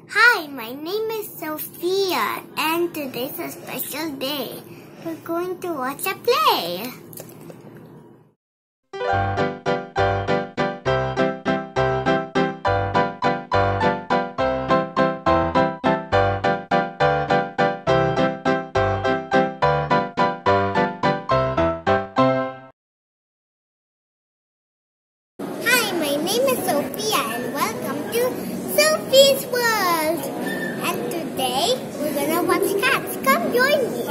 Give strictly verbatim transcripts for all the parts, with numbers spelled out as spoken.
Hi, my name is Sophia, and today's a special day. We're going to watch a play. Hi, my name is Sophia, and welcome to Sophie's World. And today, we're gonna watch cats. Come join me.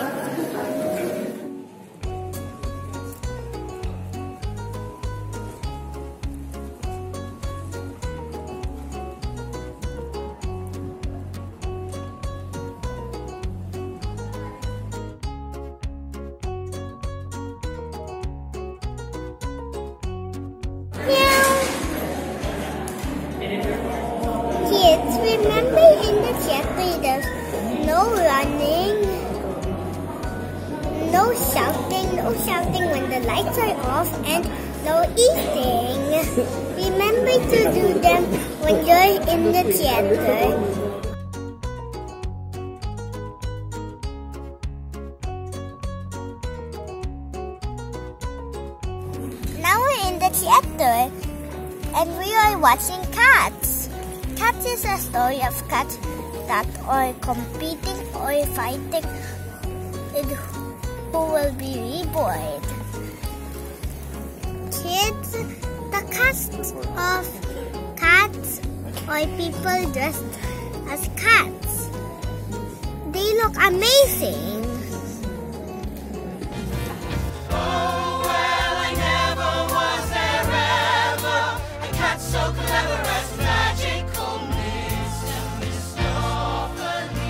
Kids, remember in the theater there's no running, no shouting, no shouting when the lights are off, and no eating. Remember to do them when you're in the theater. Now we're in the theater and we are watching Cats. Cats is a story of cats that are competing or fighting with who will be reborn. Kids, the cast of Cats are people dressed as cats. They look amazing. Oh, well, I never was there ever. A cat so clever as magical Mister Mistopheles.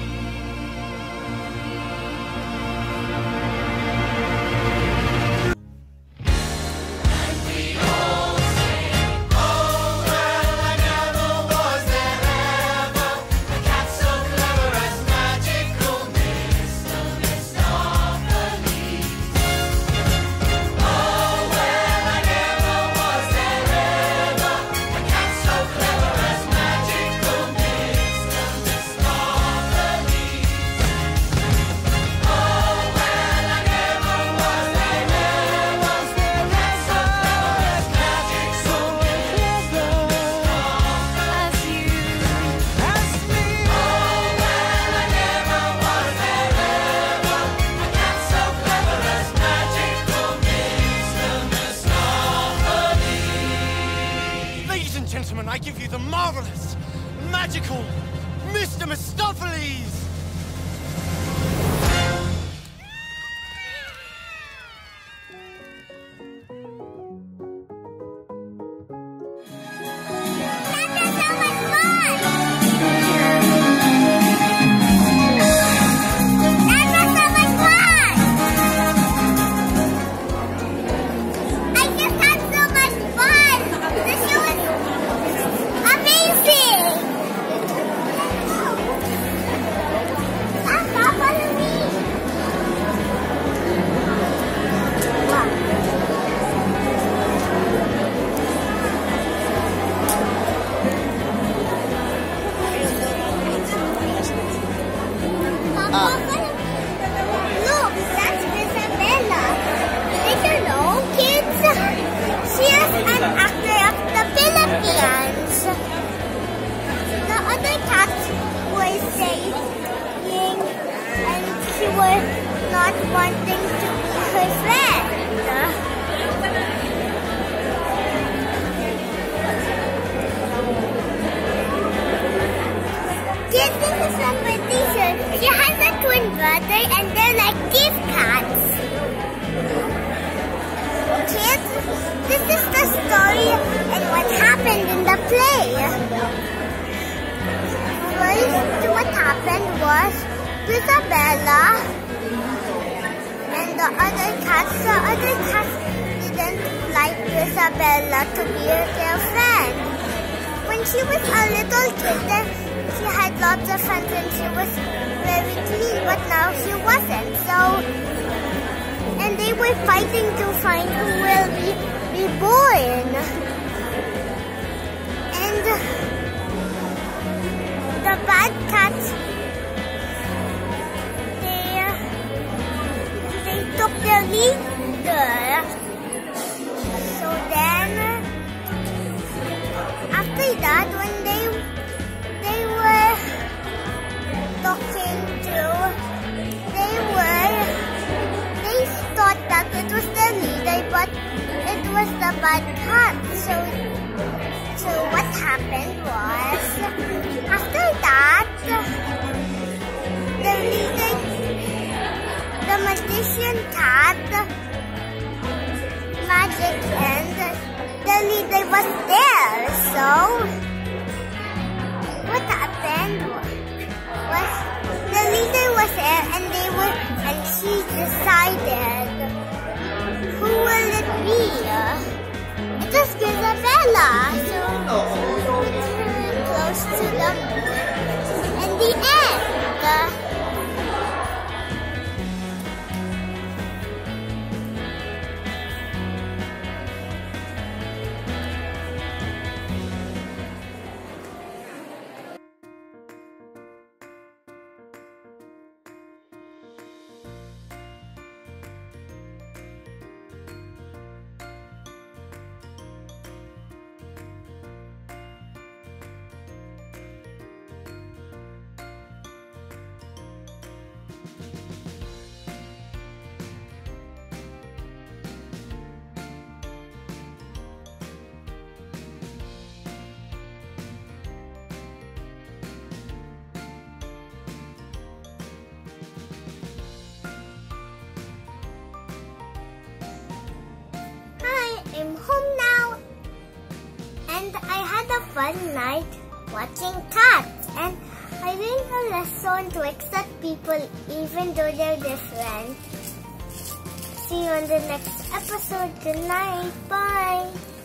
And we all sing, oh, well, I never was there ever. A cat so clever as magical Mister Mistopheles. Oh, well, I never was there ever. A cat so clever as magical Mister Mistopheles. Oh, well, I never was there ever. A cat so clever as magic, so clever as you, as me. Oh, well, I never was there ever. A cat so clever as magical Mister Mistopheles. Ladies and gentlemen, I give you the marvelous, magical Mister Mistopheles! Look, that's Isabella. Did you know, kids? She is an actor of the Philippines. The other cats were saying, and she was not wanting to be her friend. Kids, this is from my teacher. She has a twin brother and they're like these cats. Kids, this is the story and what happened in the play. First, what happened was Isabella and the other cats, the other cats didn't like Isabella to be her girlfriend. When she was a little kid, she had lots of friends and she was very clean, but now she wasn't. So, and they were fighting to find who will be reborn. And the bad cats, they, they took their leader. So then, after that, when they, they were talking to, they were, they thought that it was the leader, but it was the bad cat. So, so what happened was, after that, the leader, the magician cat, magic, and the leader was there. So, what happened was, the leader was there, and they were, and she decided, who will it be? It was Isabella. So, it's close to the moon. In the end, I'm home now, and I had a fun night watching cats, and I learned a lesson to accept people even though they're different. See you on the next episode. Good night. Bye.